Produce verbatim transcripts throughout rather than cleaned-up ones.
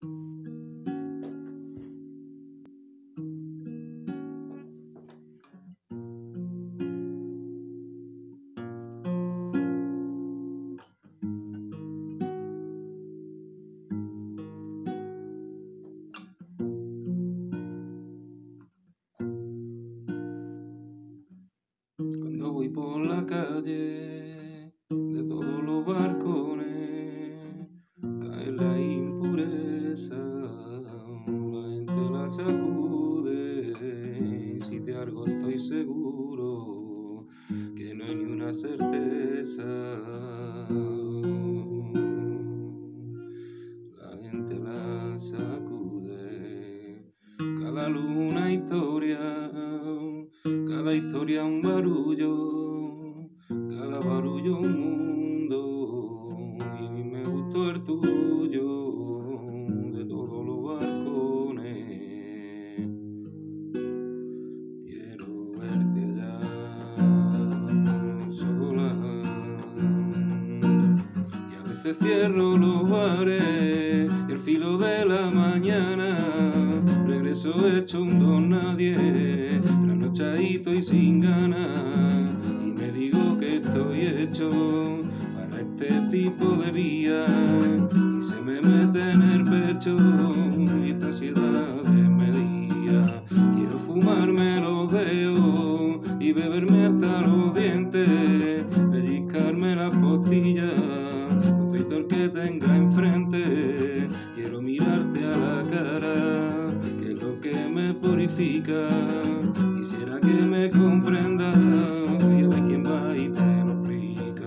Cuando voy por la calle, de todos los barcones, cae la impureza, la gente la sacude, y si de algo estoy seguro, que no hay ni una certeza. La gente la sacude, cada luna historia, cada historia un barullo, cada barullo un mundo, y a mí me gustó el tuyo, de todos los balcones. Quiero verte allá, sola, y a veces cierro los bares, y al filo de la mañana regreso hecho un don nadie, trasnochadito y sin ganas, y me digo que estoy hecho para este tipo de vía, y se me mete en el pecho y esta ansiedad desmedida. Quiero fumarme los dedos y beberme hasta los dientes, pellizcarme las costillas con todo el que tenga enfrente. Quiero mirarte a la cara, que es lo que me purifica. Quisiera que me comprendas y a ver quién va y te lo explica.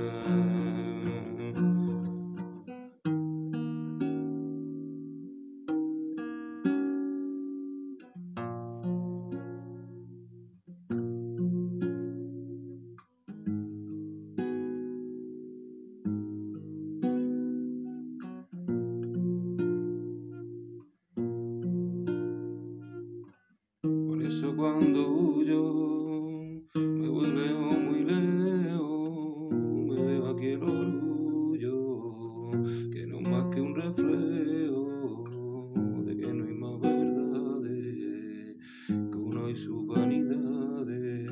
Por eso cuando huyo me voy lejos, muy lejos, me dejo aquí el orgullo, que no es más que un reflejo de que no hay más verdades que uno y sus vanidades.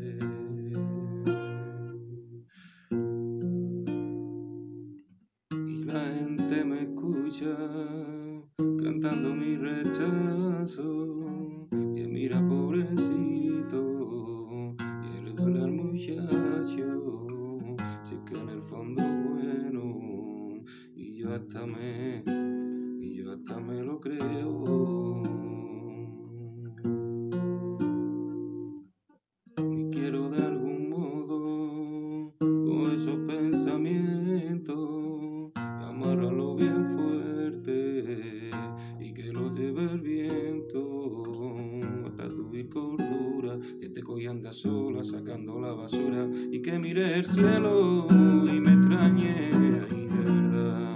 Y la gente me escucha cantando mi rechazo, y mira pobrecito, y le duele al muchacho, si es que en el fondo es bueno, y yo hasta me, y yo hasta me lo creo. Y quiero de algún modo con esos pensamientos amarrarlo bien fuerte y que lo lleve el viento hasta tu cordura, que te cogían de a sola sacando la basura, y que mire el cielo y me extrañe ahí de verdad.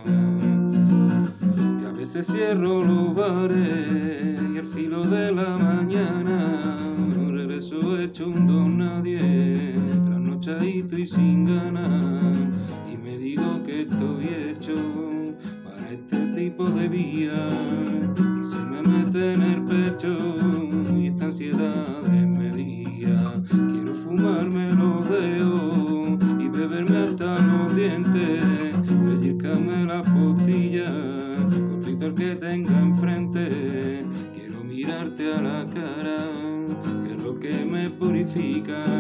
Y a veces cierro los bares y al filo de la mañana regreso hecho un don nadie, trasnochadito y sin ganas, y me digo que estoy hecho para este tipo de vía, y se me mete en el pecho y esta ansiedad desmedida. Quiero fumarme los dedos y beberme hasta los dientes, pellizcarme las costillas con todo el que tenga enfrente. Quiero mirarte a la cara, que es lo que me purifica.